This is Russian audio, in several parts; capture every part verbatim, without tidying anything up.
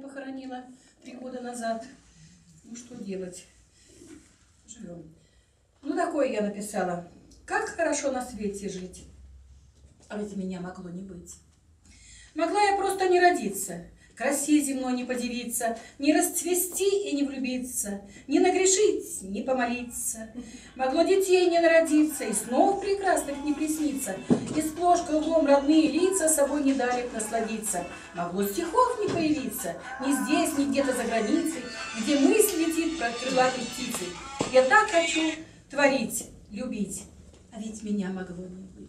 похоронила три года назад. Ну что делать? Живем. Ну такое я написала. Как хорошо на свете жить. А ведь меня могло не быть. Могла я просто не родиться, красе земной не подивиться, не расцвести и не влюбиться, не нагрешить, не помолиться. Могло детей не народиться, и снов прекрасных не присниться, и сплошь кругом родные лица собой не дали насладиться. Могло стихов не появиться, ни здесь, ни где-то за границей, где мысль летит про крылатой птицей. Я так хочу творить, любить, а ведь меня могло не быть.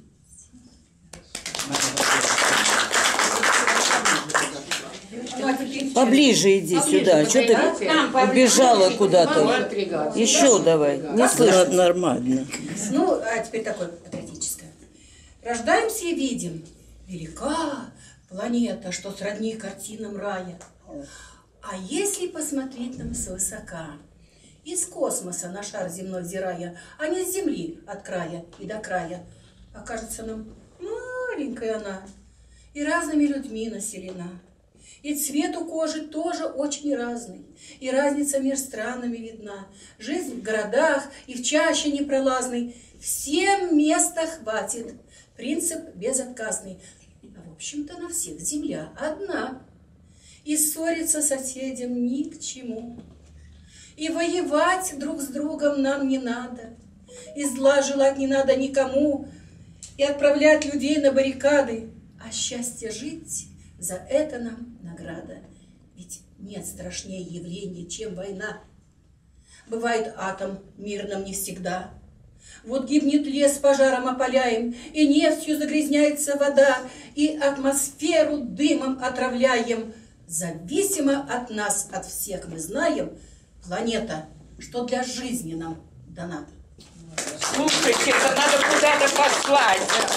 Поближе иди Поближе, сюда. Что ты убежала куда-то? Еще давай. Не слышно. Нормально. Ну, а теперь такое патриотическое. Рождаемся и видим. Велика планета, что сродни картинам рая. А если посмотреть нам свысока, из космоса на шар земной взирая, а не с Земли от края и до края, окажется нам маленькая она и разными людьми населена. И цвет у кожи тоже очень разный, и разница между странами видна. Жизнь в городах и в чаще непролазной, всем места хватит, принцип безотказный. А в общем-то на всех земля одна, и ссориться соседям ни к чему. И воевать друг с другом нам не надо, и зла желать не надо никому, и отправлять людей на баррикады, а счастье жить — за это нам награда. Ведь нет страшнее явления, чем война. Бывает атом мирным не всегда. Вот гибнет лес, пожаром опаляем, и нефтью загрязняется вода, и атмосферу дымом отравляем. Зависимо от нас, от всех мы знаем, планета, что для жизни нам дана. Слушайте, это надо куда-то послать.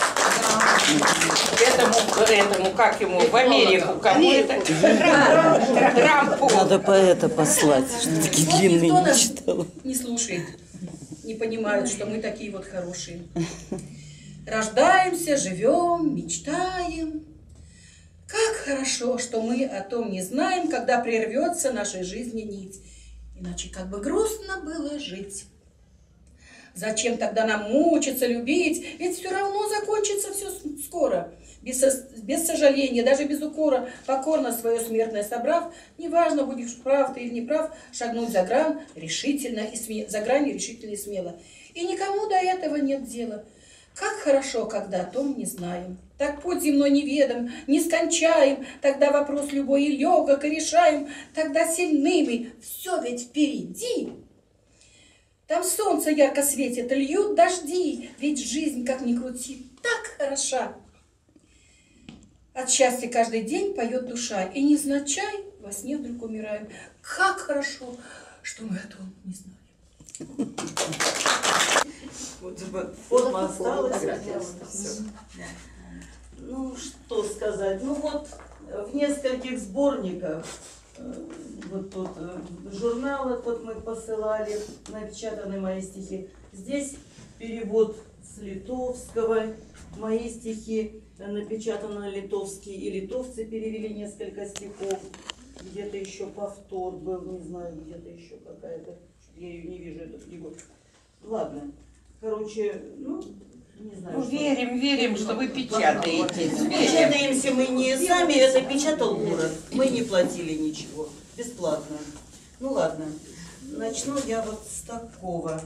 Этому, этому, как ему, в Америку, кому это? Трампу. Надо поэта послать, что такие вот длинные никто не нас читала. Не слушает, не понимают, что мы такие вот хорошие. Рождаемся, живем, мечтаем. Как хорошо, что мы о том не знаем, когда прервется нашей жизни нить. Иначе как бы грустно было жить. Зачем тогда нам мучиться, любить? Ведь все равно закончится все скоро. Без, без сожаления, даже без укора, покорно свое смертное собрав, неважно, будешь прав ты или не прав, шагнуть за грань решительно и смело, за грань решительно и смело. И никому до этого нет дела. Как хорошо, когда о том не знаем. Так путь земной неведом, не скончаем, тогда вопрос любой и легок, и решаем, тогда сильными, все ведь впереди. Там солнце ярко светит, льют дожди, ведь жизнь, как ни крути, так хороша. От счастья каждый день поет душа, и невзначай во сне вдруг умираем. Как хорошо, что мы о том не знаем. Вот форма осталась. Ну, что сказать. Ну вот в нескольких сборниках. Вот тут журнал вот мы посылали, напечатаны мои стихи. Здесь перевод с литовского, мои стихи напечатаны на литовский, и литовцы перевели несколько стихов. Где-то еще повтор был, не знаю, где-то еще какая-то, я ее не вижу, эту книгу. Ладно, короче, ну, не знаю. Ну, что... верим, верим, что вы печатаете. Печатаемся мы не сами, это печатал город. Мы не платили ничего, бесплатно. Ну ладно, начну я вот с такого.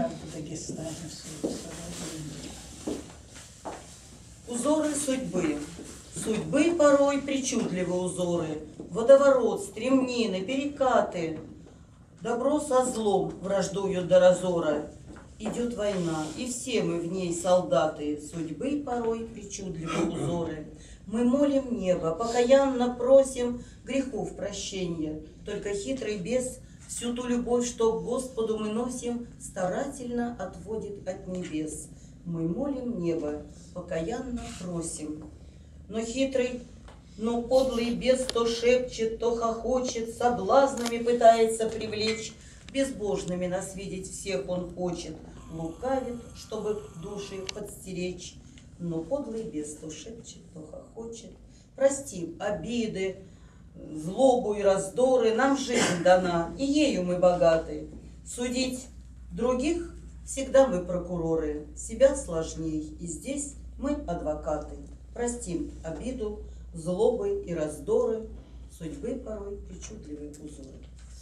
Узоры судьбы. Судьбы порой причудливы узоры. Водоворот, стремнины, перекаты. Добро со злом враждуют до разора. Идет война, и все мы в ней солдаты, судьбы порой причудливые узоры. Мы молим небо, покаянно просим грехов прощения, только хитрый бес всю ту любовь, что к Господу мы носим, старательно отводит от небес. Мы молим небо, покаянно просим. Но хитрый, но подлый бес то шепчет, то хохочет, соблазнами пытается привлечь. Безбожными нас видеть всех он хочет, лукавит, чтобы души подстеречь. Но подлый бес то шепчет, то хохочет. Простим обиды, злобу и раздоры, нам жизнь дана, и ею мы богаты. Судить других всегда мы прокуроры, себя сложней, и здесь мы адвокаты. Простим обиду, злобы и раздоры, судьбы порой причудливые узоры.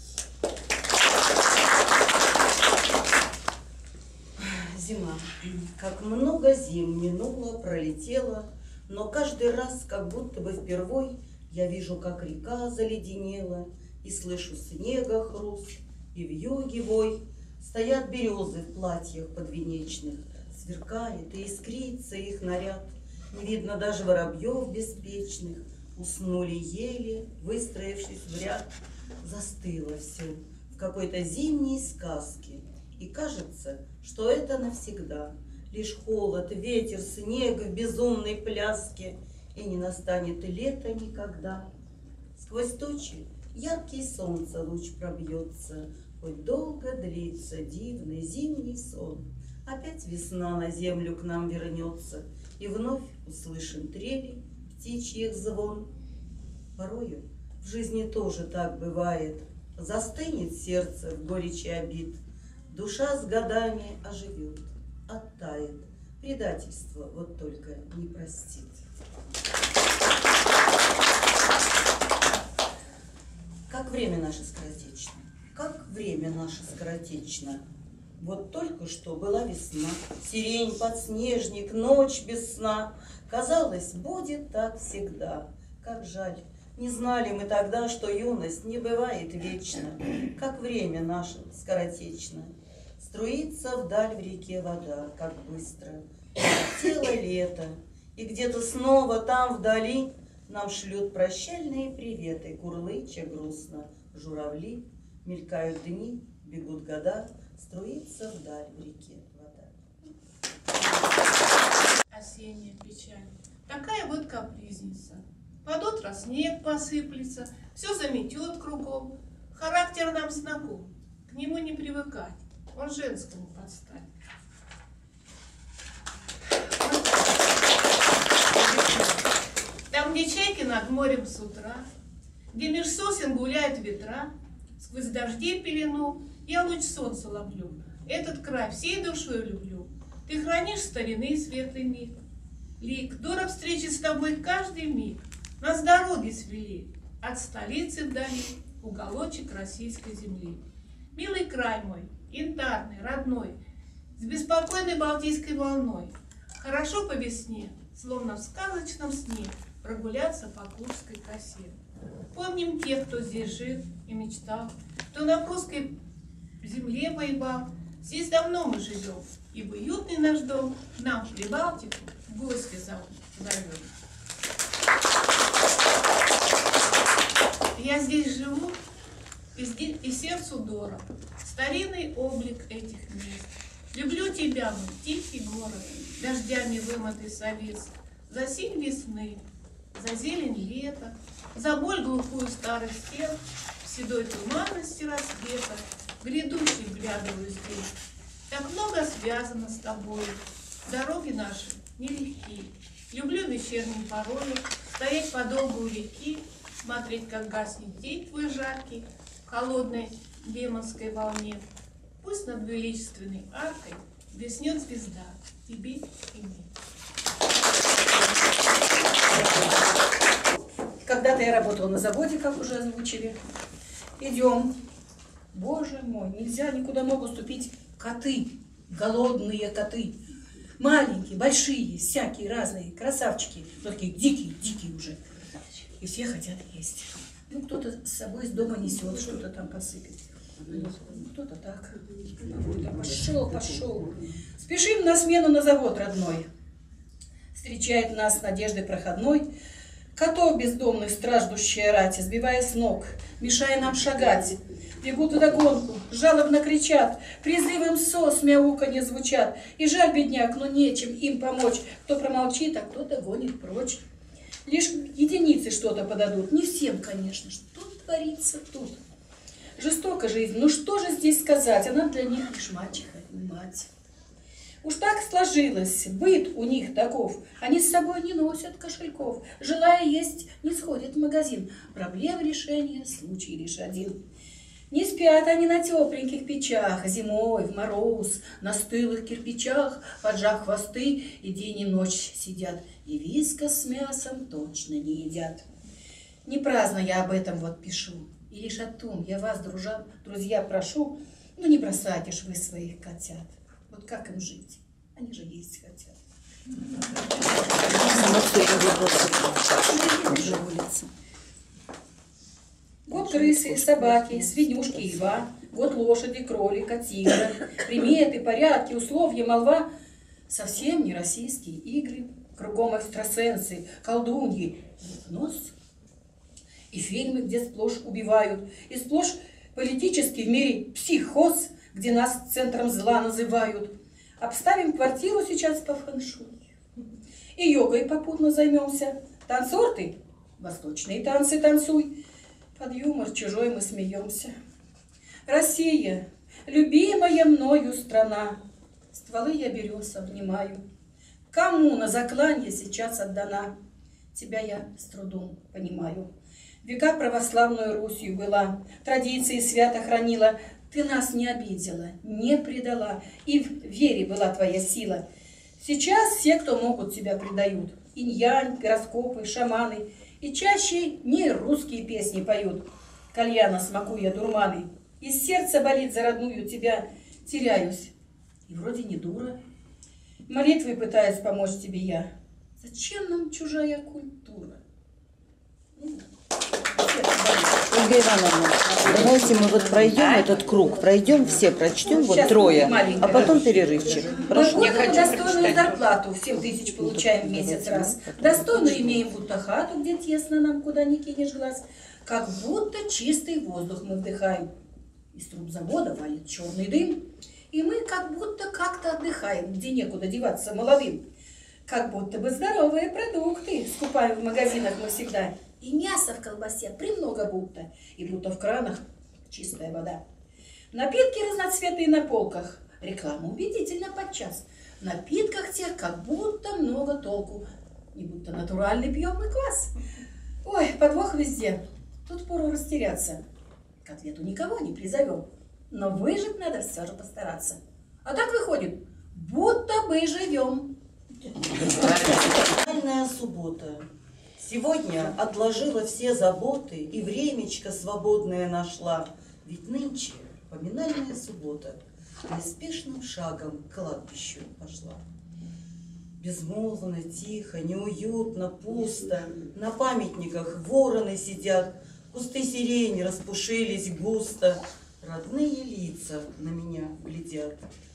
Зима. Как много зим минуло, пролетело, но каждый раз, как будто бы впервой, я вижу, как река заледенела, и слышу снега хруст, и вьюги вой. Стоят березы в платьях подвенечных, сверкает и искрится их наряд. Не видно даже воробьев беспечных, уснули ели, выстроившись в ряд. Застыло все в какой-то зимней сказке, и кажется, что это навсегда. Лишь холод, ветер, снег в безумной пляске, и не настанет лето никогда. Сквозь тучи яркий солнце луч пробьется, хоть долго длится дивный зимний сон. Опять весна на землю к нам вернется, и вновь услышим трели птичьих звон. Порою в жизни тоже так бывает, застынет сердце в горечи обид, душа с годами оживет, оттает, предательство вот только не простит. Как время наше скоротечно, как время наше скоротечно. Вот только что была весна, сирень, подснежник, ночь без сна. Казалось, будет так всегда. Как жаль, не знали мы тогда, что юность не бывает вечно. Как время наше скоротечно. Струится вдаль в реке вода, как быстро. Тело лето, и где-то снова там вдали нам шлют прощальные приветы, курлыча грустно журавли. Мелькают дни, бегут года, струится вдаль в реке вода. Осенняя печаль, такая вот капризница. Под утро снег посыплется, все заметет кругом. Характер нам знаком, к нему не привыкать, он женскому подстать. Там, где чайки над морем с утра, где меж сосен гуляют ветра, сквозь дождей пелену я луч солнца ловлю, этот край всей душой люблю. Ты хранишь старины светлый миг, лик, дорог встречи с тобой каждый миг. Нас дороги свели от столицы вдали, уголочек российской земли. Милый край мой, янтарный, родной, с беспокойной балтийской волной. Хорошо по весне, словно в сказочном сне, прогуляться по Курской косе. Помним тех, кто здесь жил и мечтал, кто на прусской земле воевал. Здесь давно мы живем, и в уютный наш дом нам в Прибалтику в гости зовем. Я здесь живу, и, здесь, и сердцу дорог старинный облик этих мест. Люблю тебя, мой тихий город, дождями вымытый совес, за синь весны, за зелень лета, за боль глухую старых стен, в седой туманности рассвета, грядущий вглядываюсь здесь. Так много связано с тобой, дороги наши нелегки. Люблю вечерним порою стоять подолгу у реки, смотреть, как гаснет день твой жаркий в холодной демонской волне. Пусть над величественной аркой блеснет звезда тебе и мне. Когда-то я работала на заводе, как уже озвучили. Идем. Боже мой, нельзя никуда ногу ступить. Коты, голодные коты. Маленькие, большие, всякие разные, красавчики. Но такие дикие, дикие уже. И все хотят есть. Ну, кто-то с собой из дома несет, что-то там посыпет. Кто-то так. Пошел, пошел. Спешим на смену на завод родной. Встречает нас надеждой проходной. Котов бездомных страждущая рать, сбивая с ног, мешая нам шагать. Бегут вдогонку, жалобно кричат, призывом сос мяуканье звучат. И жаль бедняк, но нечем им помочь. Кто промолчит, а кто-то гонит прочь. Лишь единицы что-то подадут, не всем, конечно. Что творится тут? Жестока жизнь, ну что же здесь сказать? Она для них лишь мачеха и мать. Уж так сложилось, быт у них таков. Они с собой не носят кошельков. Желая есть, не сходят в магазин. Проблем решения, случай лишь один. Не спят они на тепленьких печах, зимой, в мороз, на стылых кирпичах, поджав хвосты, и день и ночь сидят, и вискас с мясом точно не едят. Не праздно я об этом вот пишу, и лишь о том я вас, дружа, друзья, прошу, ну не бросайте ж вы своих котят. Вот как им жить? Они же есть хотят. Вот крысы, собаки, свинюшки и льва, вот лошади, кролика, тигра, приметы, порядки, условия, молва. Совсем не российские игры, кругом экстрасенсы, колдуньи, нос. И фильмы, где сплошь убивают, и сплошь политический в мире психоз, где нас центром зла называют. Обставим квартиру сейчас по фэншуй. И йогой попутно займемся. Танцор ты, восточные танцы танцуй. Под юмор чужой мы смеемся. Россия, любимая мною страна, стволы я берез обнимаю. Кому на закланье сейчас отдана? Тебя я с трудом понимаю. Века православную Русью была, традиции свято хранила. Ты нас не обидела, не предала, и в вере была твоя сила. Сейчас все, кто могут, тебя предают. Инь-янь, гороскопы, шаманы. И чаще не русские песни поют. Кальяна смакуя дурманы. Из сердца болит за родную тебя. Теряюсь. И вроде не дура. Молитвой пытаюсь помочь тебе я. Зачем нам чужая культура? Ольга Ивановна, давайте мы вот пройдем этот круг, пройдем все, прочтем вот трое, а потом перерывчик. Мы годную достойную зарплату в семь тысяч получаем в месяц раз. Достойную имеем будто хату, где тесно нам, куда не кинешь глаз. Как будто чистый воздух мы вдыхаем. Из труб завода валит черный дым. И мы как будто как-то отдыхаем, где некуда деваться молодым. Как будто бы здоровые продукты скупаем в магазинах мы всегда. И мясо в колбасе премного будто, и будто в кранах чистая вода. Напитки разноцветные на полках, реклама убедительна подчас. В напитках тех как будто много толку, и будто натуральный пьем мы квас. Ой, подвох везде, тут пору растеряться. К ответу никого не призовем, но выжить надо все же постараться. А так выходит, будто бы живем. Финальная суббота. Сегодня отложила все заботы и времечко свободное нашла. Ведь нынче поминальная суббота неспешным шагом к кладбищу пошла. Безмолвно, тихо, неуютно, пусто. На памятниках вороны сидят, кусты сирени распушились густо. Родные лица на меня глядят.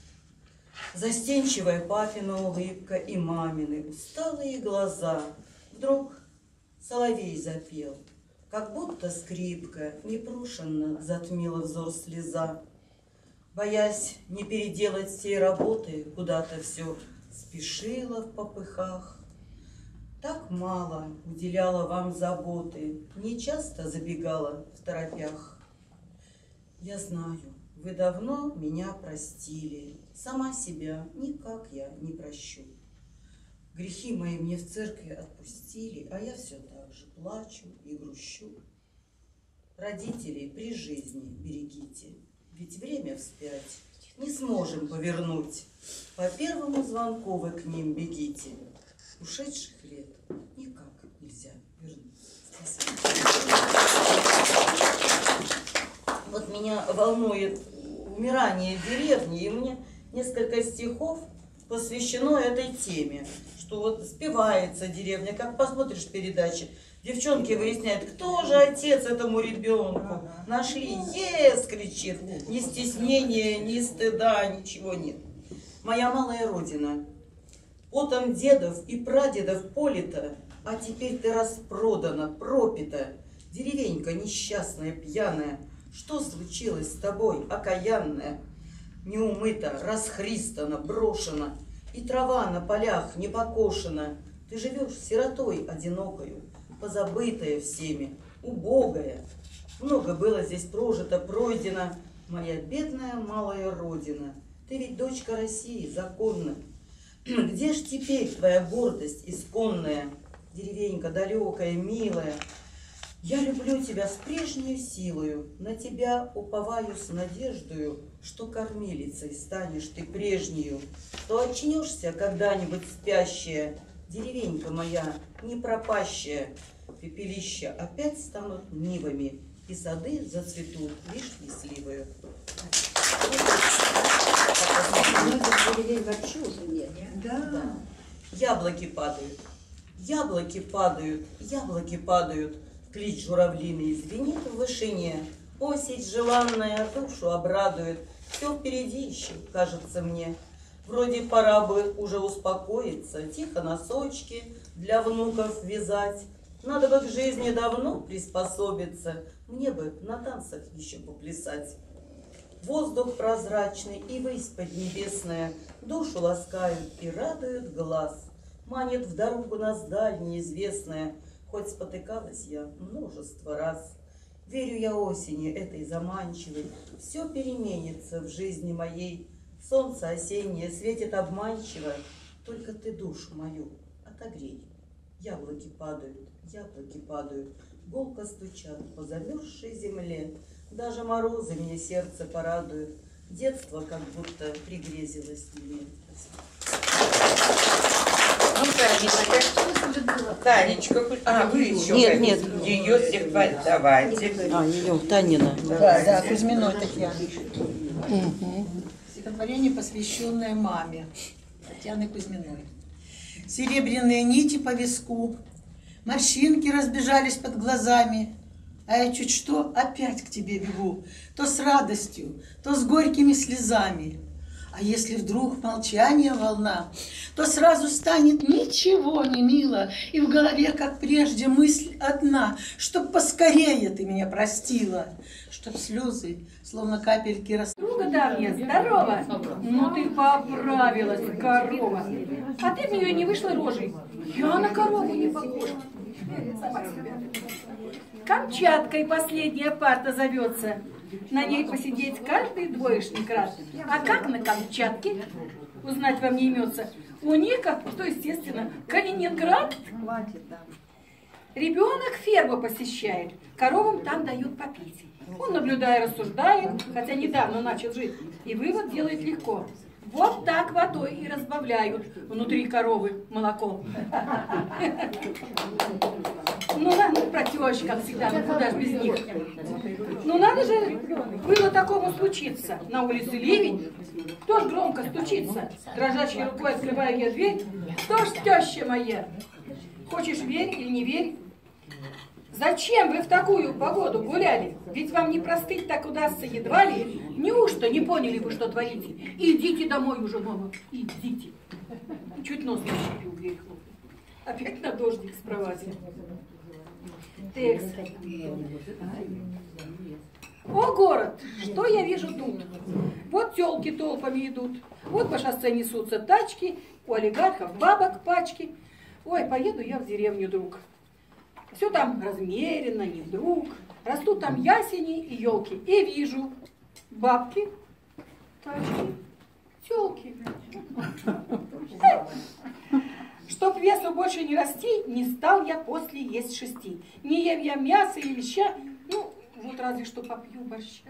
Застенчивая папина улыбка и мамины усталые глаза. Вдруг соловей запел, как будто скрипка непрошенно затмила взор слеза. Боясь не переделать всей работы, куда-то все спешила в попыхах. Так мало уделяла вам заботы, не часто забегала в торопях. Я знаю, вы давно меня простили, сама себя никак я не прощу. Грехи мои мне в церкви отпустили, а я все так же плачу и грущу. Родителей при жизни берегите, ведь время вспять не сможем повернуть. По первому звонку вы к ним бегите, ушедших лет никак нельзя вернуть. Вот меня волнует умирание деревни, и мне несколько стихов посвящено этой теме, что вот спевается деревня, как посмотришь передачи, девчонки выясняют, кто же отец этому ребенку. Нашли, ес, кричит, ни стеснения, ни стыда, ничего нет. Моя малая родина, потом дедов и прадедов полита, а теперь ты распродана, пропита, деревенька несчастная, пьяная. Что случилось с тобой, окаянная? Не умыта, расхристана, брошена, и трава на полях не покошена. Ты живешь сиротой одинокою, позабытая всеми, убогая. Много было здесь прожито, пройдено, моя бедная малая родина. Ты Ты ведь дочка России, законная. Где ж теперь твоя гордость исконная, деревенька далекая, милая? Я люблю тебя с прежней силою, на тебя уповаю с надеждою, что кормилицей станешь ты прежнею, что очнешься когда-нибудь спящая, деревенька моя не пропащая. Пепелища опять станут нивами, и сады зацветут вишни сливою. Вообще уже нет. Да. Яблоки падают, яблоки падают, яблоки падают. Клич журавлиный звенит в вышине. Осень желанная душу обрадует. Все впереди еще, кажется мне. Вроде пора бы уже успокоиться, тихо носочки для внуков вязать. Надо бы к жизни давно приспособиться, мне бы на танцах еще поплясать. Воздух прозрачный и высь поднебесная душу ласкают и радуют глаз. Манит в дорогу нас даль неизвестная, хоть спотыкалась я множество раз. Верю я осени этой заманчивой, все переменится в жизни моей. Солнце осеннее светит обманчиво, только ты душу мою отогрей. Яблоки падают, яблоки падают, гулко стучат по замерзшей земле. Даже морозы мне сердце порадуют, детство как будто пригрезилось мне. Ну, Танечка. Танечка, а, вы еще Нет, хотите? нет. Ее стихотворение. Давайте. А, ее, Танина. Да, да, Кузьминой Татьяны. Стихотворение, посвященное маме Татьяны Кузьминой. Серебряные нити по виску, морщинки разбежались под глазами, а я чуть что опять к тебе бегу, то с радостью, то с горькими слезами. А если вдруг молчание волна, то сразу станет ничего не мило, и в голове, как прежде, мысль одна, чтоб поскорее ты меня простила, чтоб слезы, словно капельки растут. Друга давняя, здорово. Ну ты поправилась, корова. А ты в нее не вышла рожей. Я на корову не похожа. Сама себя. Камчаткой последняя парта зовется. На ней посидеть каждый двоечник раз. А как на Камчатке? Узнать вам не имется. У Ника, что естественно, Калининград. Ребенок ферму посещает, коровам там дают попить. Он, наблюдая, рассуждает, хотя недавно начал жить, и вывод делает легко. Вот так водой и разбавляют внутри коровы молоко. Ну, надо про тещ, как всегда, ну куда ж без них. Ну, надо же было такому случиться. На улице ливень, кто ж громко стучится? Дрожащей рукой открываю я дверь. Кто ж теща моя? Хочешь верь или не верь? Зачем вы в такую погоду гуляли? Ведь вам не простыть так удастся едва ли. Неужто не поняли вы, что творите? Идите домой уже, мама, идите. Чуть нос не щепил, дверь хлопнул. Опять на дождик спровадили. Текст. О, город, что я вижу тут? Вот тёлки толпами идут, вот по шоссе несутся тачки, у олигархов бабок пачки. Ой, поеду я в деревню, друг. Все там размеренно, не вдруг. Растут там ясени и елки. И вижу бабки, тачки, тёлки. Чтоб весу больше не расти, не стал я после есть шести. Не ем я мясо или ща, ну, вот разве что попью борща.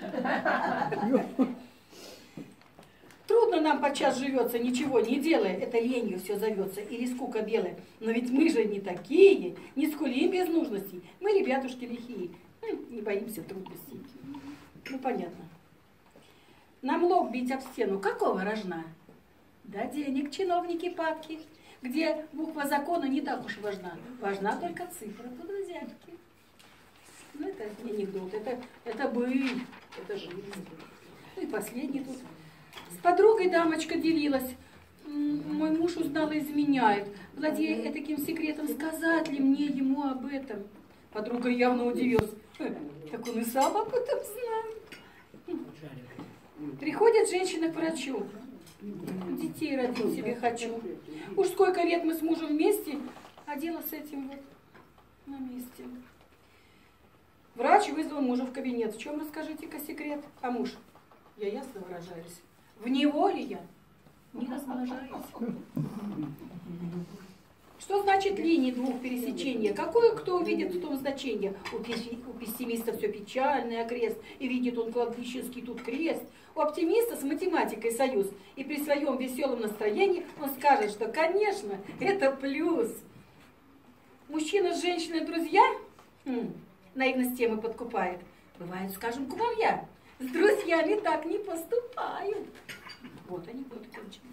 Трудно нам подчас живется, ничего не делая, это ленью все зовется, или скука белая. Но ведь мы же не такие, не скулим без нужностей. Мы ребятушки лихие, не боимся трудностей. Ну, понятно. Нам лоб бить об стену какого рожна? Да денег чиновники падки, где буква закона не так уж важна. Важна только цифра под взятки. Ну, это не анекдот, это, это быль, это жизнь. Ну и последний тут. С подругой дамочка делилась. Мой муж узнал и изменяет. Владея этаким секретом, сказать ли мне ему об этом? Подруга явно удивилась. Так он и сам об этом знает. Приходит женщина к врачу. Детей родить себе хочу. Уж сколько лет мы с мужем вместе, а дело с этим вот на месте. Врач вызвал мужа в кабинет. В чем, расскажите-ка, секрет? А муж? Я ясно выражаюсь. В неволе я не размножаюсь. Что значит линии двух пересечения? Какое кто увидит в том значение? У, песи, у пессимиста все печальный окрест, и видит он кладбищенский тут крест. У оптимиста с математикой союз, и при своем веселом настроении он скажет, что, конечно, это плюс. Мужчина с женщиной друзья? Хм, наивность темы подкупает. Бывает, скажем, кумовья. С друзьями так не поступают. Вот они, вот кончены.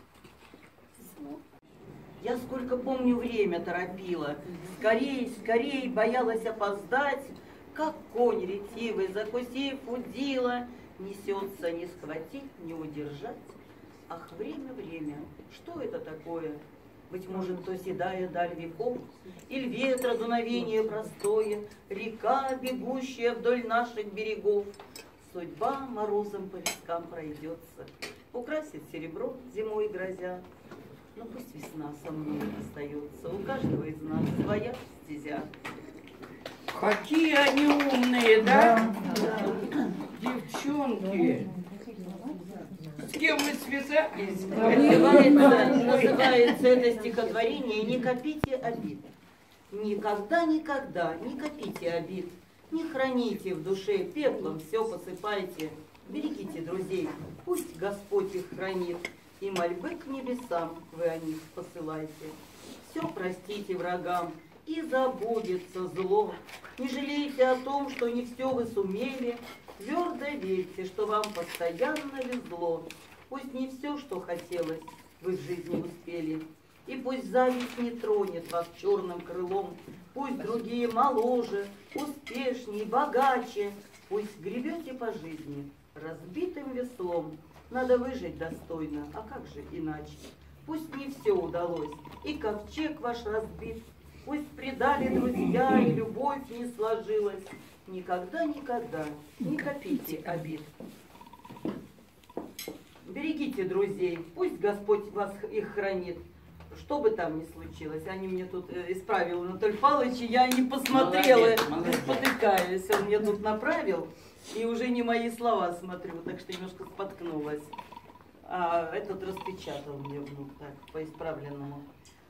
Я сколько помню, время торопила. Скорей, скорей, боялась опоздать. Как конь ретивый, закусив, удила. Несется не схватить, не удержать. Ах, время, время, что это такое? Быть может, то седая даль веков, или ветра дуновение простое, река, бегущая вдоль наших берегов. Судьба морозом по вискам пройдется, украсит серебро зимой грозя. Но пусть весна со мной остается, у каждого из нас своя стезя. Какие они умные, да? Да. Девчонки. С кем мы связались? Называется, называется это стихотворение «Не копите обид». Никогда, никогда не копите обид. Не храните в душе, пеплом все посыпайте. Берегите друзей, пусть Господь их хранит. И мольбы к небесам вы о них посылайте. Все простите врагам, и забудется зло. Не жалейте о том, что не все вы сумели. Твердо верьте, что вам постоянно везло. Пусть не все, что хотелось, вы в жизни успели. И пусть зависть не тронет вас черным крылом. Пусть другие моложе, успешней, богаче. Пусть гребете по жизни разбитым веслом. Надо выжить достойно, а как же иначе? Пусть не все удалось, и ковчег ваш разбит. Пусть предали друзья, и любовь не сложилась. Никогда, никогда не копите обид. Берегите друзей, пусть Господь вас их хранит. Что бы там ни случилось, они мне тут э, исправил Анатолий Павлович, и я не посмотрела, Молодец, молодец. спотыкаясь, он мне тут направил, и уже не мои слова смотрю, так что немножко споткнулась. А этот распечатал мне внук, так, по исправленному.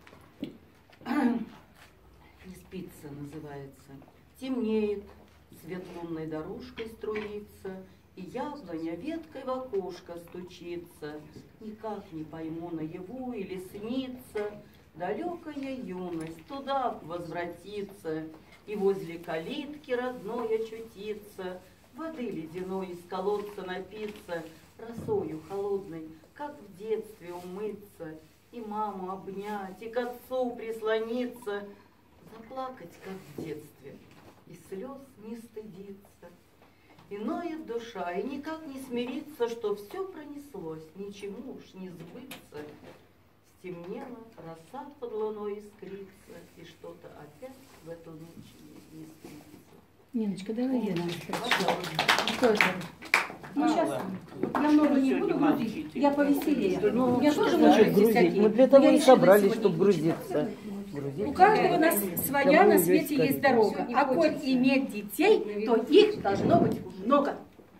Не спится называется. Темнеет, свет лунной дорожкой струится, и яблоня веткой в окошко стучится. Никак не пойму, наяву или снится. Далекая юность туда возвратится, и возле калитки родной очутиться. Воды ледяной из колодца напиться, росою холодной, как в детстве умыться, и маму обнять, и к отцу прислониться, заплакать, как в детстве, и слез не стыдиться. И ноет душа, и никак не смириться, что все пронеслось, ничему уж не сбыться. Стемнело, роса под луной искрится, и что-то опять в эту ночь не, не спится. Ниночка, давай я. Пожалуйста. Что это? Ну, сейчас я много не буду грузить, я повеселее. Я тоже могу грузить. Мы для того и собрались, чтобы грузиться. У каждого нас своя на свете есть дорога. А коль иметь детей, то их должно быть много.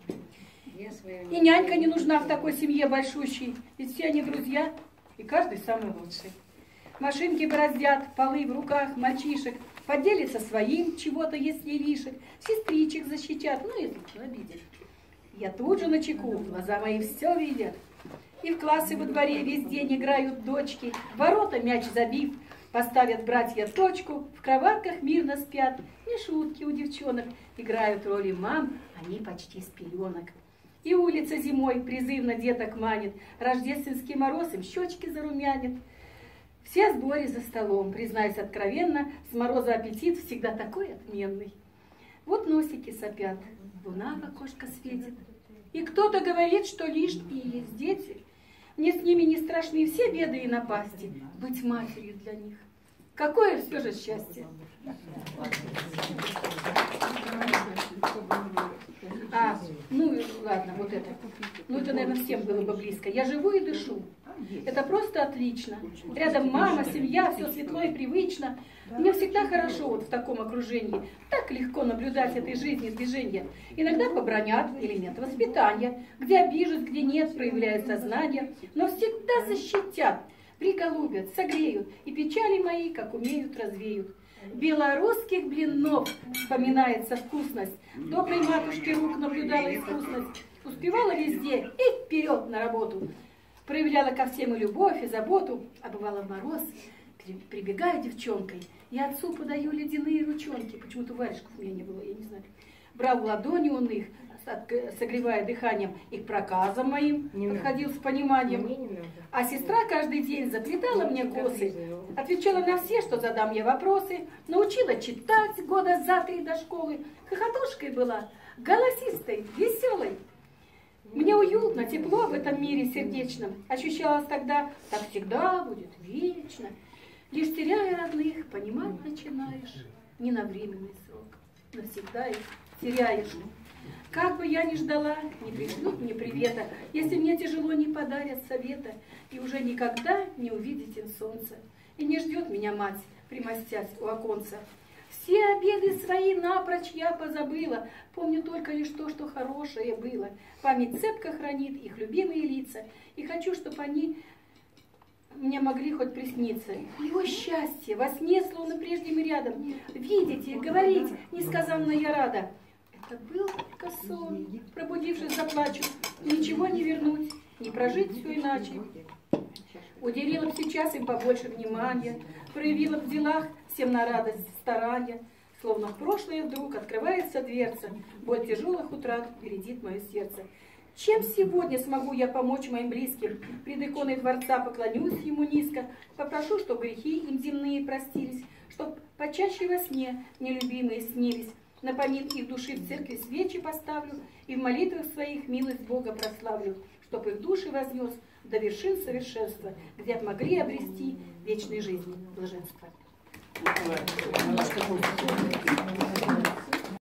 И нянька не нужна в такой семье большущей, ведь все они друзья, и каждый самый лучший. Машинки бороздят, полы в руках мальчишек, поделятся своим чего-то, если лишек, сестричек защитят, ну, если кто обидит. Я тут же начеку, глаза мои все видят. И в классы во дворе весь день играют дочки, в ворота мяч забив, поставят братья точку, в кроватках мирно спят. Не шутки у девчонок, играют роли мам, они почти с пеленок. И улица зимой призывно деток манит, рождественский мороз им щечки зарумянит. Все о сборе за столом, признаюсь откровенно, с мороза аппетит всегда такой отменный. Вот носики сопят, луна в окошко светит, и кто-то говорит, что лишние есть дети. Мне с ними не страшны все беды и напасти, быть матерью для них. Какое все же счастье! А, ну и ладно, вот это. Ну это, наверное, всем было бы близко. Я живу и дышу. Это просто отлично. Рядом мама, семья, все светло и привычно. Мне всегда хорошо вот в таком окружении. Так легко наблюдать этой жизни движения. Иногда побронят элементы воспитания, где обижут, где нет, проявляют сознание, но всегда защитят, приголубят, согреют и печали мои, как умеют, развеют. Белорусских блинов вспоминается вкусность. Доброй матушки рук наблюдала искусность. Успевала везде и вперед на работу. Проявляла ко всем и любовь, и заботу. А бывало в мороз, прибегаю девчонкой, и отцу подаю ледяные ручонки. Почему-то варежков у меня не было, я не знаю. Брал в ладони он их, согревая дыханием, и к проказам моим подходил с пониманием. А сестра каждый день заплетала мне косы, отвечала на все, что задам я вопросы, научила читать года за три до школы, хохотушкой была, голосистой, веселой. Мне уютно, тепло в этом мире сердечном. Ощущалось тогда, так всегда будет, вечно. Лишь теряя родных, понимать начинаешь. Не на временный срок, навсегда их теряешь. Как бы я ни ждала, не пришлют мне привета, если мне тяжело, не подарят совета, и уже никогда не увидеть им солнца. И не ждет меня мать, примостясь у оконца. Все обеды свои напрочь я позабыла, помню только лишь то, что хорошее было. Память цепко хранит их любимые лица, и хочу, чтобы они мне могли хоть присниться. Его счастье во сне, словно прежним и рядом, видеть и говорить несказанно я рада. Это был только сон, пробудившись, заплачу, ничего не вернуть, не прожить все иначе. Уделила б сейчас им побольше внимания, проявила в делах всем на радость старания, словно в прошлое вдруг открывается дверца, боль тяжелых утрат глядит мое сердце. Чем сегодня смогу я помочь моим близким? Пред иконой дворца поклонюсь ему низко, попрошу, чтобы грехи им земные простились, чтоб почаще во сне нелюбимые снились. На поминки их души в церкви свечи поставлю, и в молитвах своих милость Бога прославлю, чтоб их души вознес до вершин совершенства, где могли обрести вечной жизни блаженство. Немножко